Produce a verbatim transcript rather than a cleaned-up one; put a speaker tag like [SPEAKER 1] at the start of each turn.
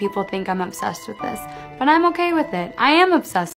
[SPEAKER 1] People think I'm obsessed with this, but I'm okay with it. I am obsessed.